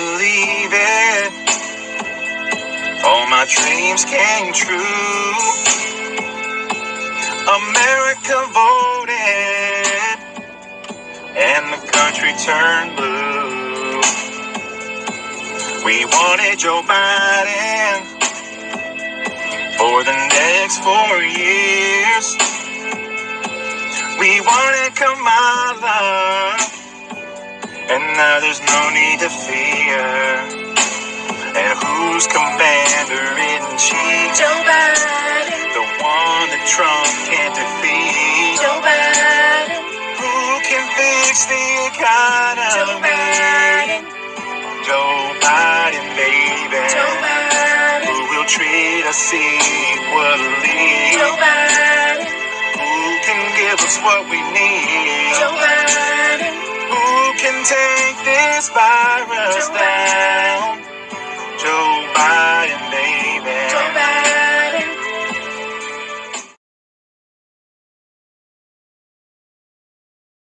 believe it. All my dreams came true. America voted, and the country turned blue. We wanted Joe Biden for the next 4 years. We wanted Kamala, and now there's no need to fear. And who's commander-in-chief? Joe Biden. The one that Trump can't defeat. Joe Biden. Who can fix the economy? Joe Biden. Joe Biden, baby. Joe Biden. Who will treat us equally? Joe Biden. Who can give us what we need? Joe Biden. Who can take this virus down?